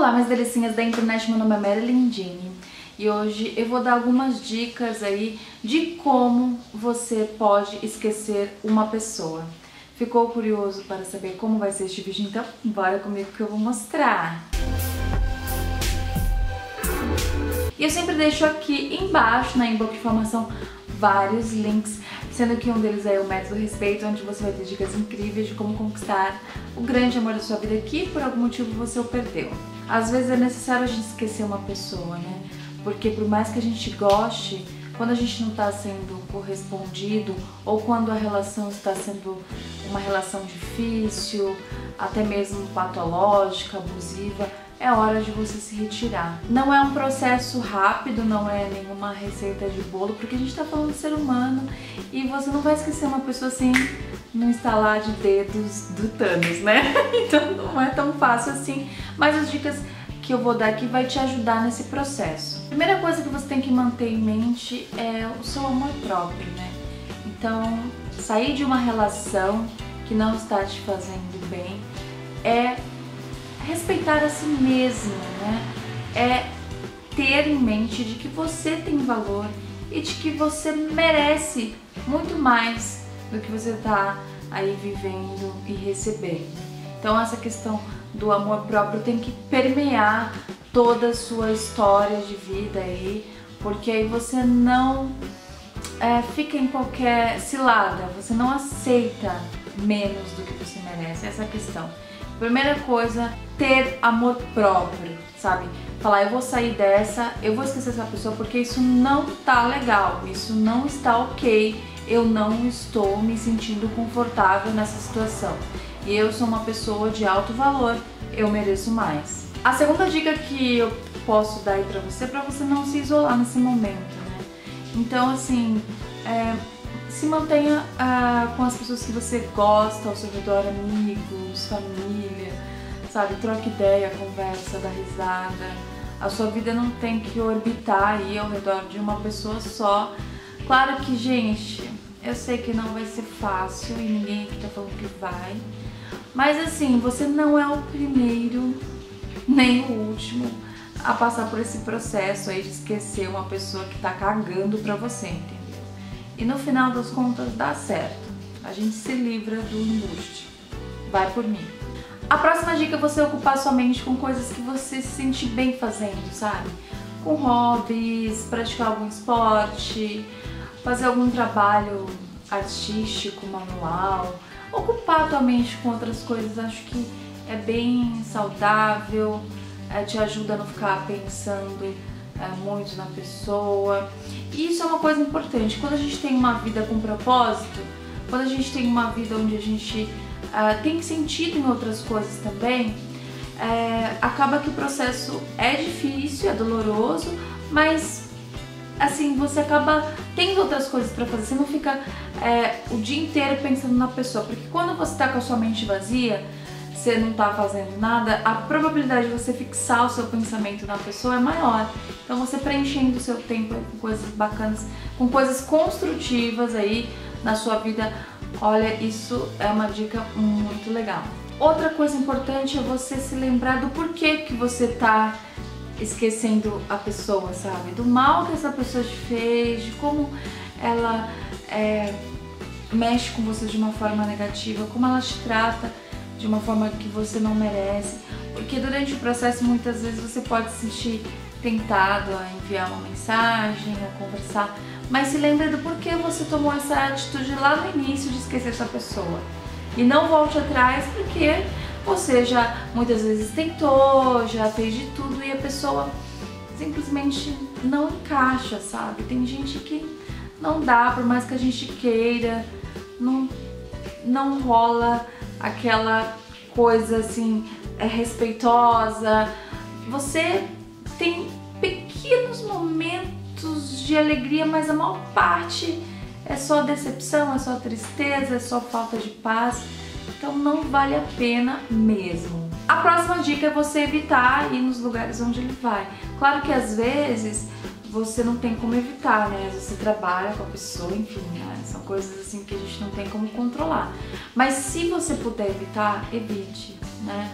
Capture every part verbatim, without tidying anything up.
Olá, minhas delicinhas da internet, meu nome é Marilyn Jenny e hoje eu vou dar algumas dicas aí de como você pode esquecer uma pessoa. Ficou curioso para saber como vai ser este vídeo? Então bora comigo que eu vou mostrar! E eu sempre deixo aqui embaixo na inbox de informação vários links, sendo que um deles é o Método Respeito, onde você vai ter dicas incríveis de como conquistar o grande amor da sua vida que por algum motivo você o perdeu. Às vezes é necessário a gente esquecer uma pessoa, né? Porque por mais que a gente goste, quando a gente não está sendo correspondido ou quando a relação está sendo uma relação difícil, até mesmo patológica, abusiva, é hora de você se retirar. Não é um processo rápido, não é nenhuma receita de bolo, porque a gente está falando de ser humano e você não vai esquecer uma pessoa assim no instalar de dedos do Thanos, né? Então não é tão fácil assim, mas as dicas que eu vou dar aqui vai te ajudar nesse processo. A primeira coisa que você tem que manter em mente é o seu amor próprio, né? Então, sair de uma relação que não está te fazendo bem é respeitar a si mesmo, né? É ter em mente de que você tem valor e de que você merece muito mais do que você está aí vivendo e recebendo. Então essa questão do amor próprio tem que permear toda a sua história de vida aí, porque aí você não é, fica em qualquer cilada, você não aceita menos do que você merece, essa é a questão. Primeira coisa, ter amor próprio, sabe? Falar, eu vou sair dessa, eu vou esquecer essa pessoa porque isso não tá legal, isso não está ok, eu não estou me sentindo confortável nessa situação. E eu sou uma pessoa de alto valor, eu mereço mais. A segunda dica que eu posso dar aí pra você é pra você não se isolar nesse momento, né? Então, assim, é, se mantenha ah, com as pessoas que você gosta ao seu redor, amigos, família, sabe? Troca ideia, conversa, dá risada. A sua vida não tem que orbitar aí ao redor de uma pessoa só. Claro que, gente, eu sei que não vai ser fácil e ninguém aqui tá falando que vai. Mas assim, você não é o primeiro, nem o último a passar por esse processo aí de esquecer uma pessoa que tá cagando pra você, entendeu? E no final das contas dá certo. A gente se livra do embuste. Vai por mim. A próxima dica é você ocupar sua mente com coisas que você se sente bem fazendo, sabe? Com hobbies, praticar algum esporte, fazer algum trabalho artístico, manual. Ocupar a tua mente com outras coisas, acho que é bem saudável, é, te ajuda a não ficar pensando é, muito na pessoa. E isso é uma coisa importante. Quando a gente tem uma vida com propósito, quando a gente tem uma vida onde a gente uh, tem sentido em outras coisas também, é, acaba que o processo é difícil, é doloroso, mas assim, você acaba tendo outras coisas pra fazer, você não fica é, o dia inteiro pensando na pessoa, porque quando você tá com a sua mente vazia, você não tá fazendo nada, a probabilidade de você fixar o seu pensamento na pessoa é maior. Então você preenchendo o seu tempo com coisas bacanas, com coisas construtivas aí na sua vida, olha, isso é uma dica muito legal. Outra coisa importante é você se lembrar do porquê que você tá esquecendo a pessoa, sabe? Do mal que essa pessoa te fez, de como ela é, mexe com você de uma forma negativa, como ela te trata de uma forma que você não merece. Porque durante o processo muitas vezes você pode se sentir tentado a enviar uma mensagem, a conversar, mas se lembre do porquê você tomou essa atitude lá no início de esquecer essa pessoa. E não volte atrás porque você já muitas vezes tentou, já fez de tudo e a pessoa simplesmente não encaixa, sabe? Tem gente que não dá, por mais que a gente queira, não, não rola aquela coisa assim, é respeitosa. Você tem pequenos momentos de alegria, mas a maior parte é só decepção, é só tristeza, é só falta de paz. Então não vale a pena mesmo. A próxima dica é você evitar ir nos lugares onde ele vai. Claro que às vezes você não tem como evitar, né? Às vezes você trabalha com a pessoa, enfim, né? São coisas assim que a gente não tem como controlar. Mas se você puder evitar, evite, né?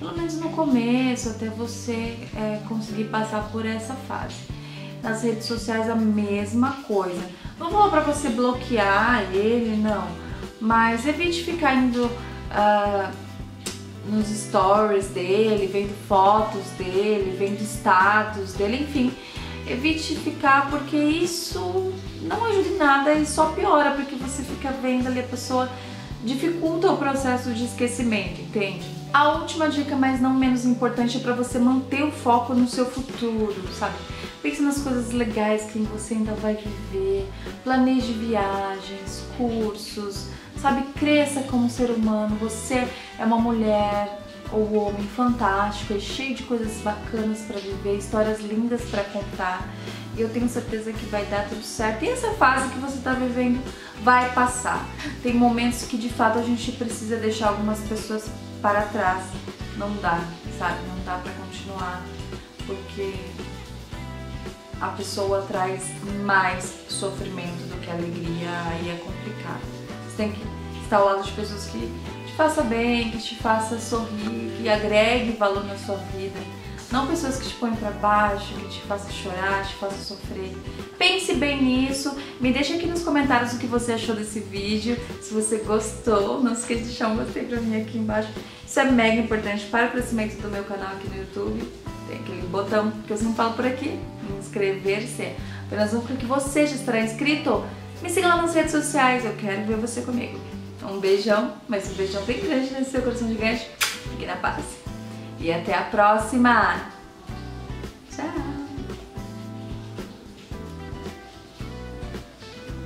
pelo menos no começo, até você é, conseguir passar por essa fase. Nas redes sociais a mesma coisa. Não vou falar pra você bloquear ele, não, mas evite ficar indo uh, nos stories dele, vendo fotos dele, vendo status dele, enfim. Evite ficar, porque isso não ajuda em nada e só piora, porque você fica vendo ali a pessoa, dificulta o processo de esquecimento, entende? A última dica, mas não menos importante, é para você manter o foco no seu futuro, sabe? Pense nas coisas legais que você ainda vai viver, planeje viagens, cursos, sabe? Cresça como ser humano, você é uma mulher ou homem fantástico, é cheio de coisas bacanas para viver, histórias lindas para contar. E eu tenho certeza que vai dar tudo certo. E essa fase que você está vivendo vai passar. Tem momentos que de fato a gente precisa deixar algumas pessoas para trás. Não dá, sabe? Não dá para continuar, porque a pessoa traz mais sofrimento do que alegria, aí é complicado. Você tem que estar ao lado de pessoas que te façam bem, que te façam sorrir, que agregue valor na sua vida. Não pessoas que te põem pra baixo, que te façam chorar, te façam sofrer. Pense bem nisso. Me deixa aqui nos comentários o que você achou desse vídeo. Se você gostou, não esqueça de deixar um gostei pra mim aqui embaixo. Isso é mega importante para o crescimento do meu canal aqui no YouTube. Tem aquele botão que eu sempre falo por aqui, inscrever-se. Apenas um clique, você já estará inscrito. Me siga lá nas redes sociais, eu quero ver você comigo. Um beijão, mas um beijão bem grande nesse seu coração gigante. Fique na paz. E até a próxima! Tchau!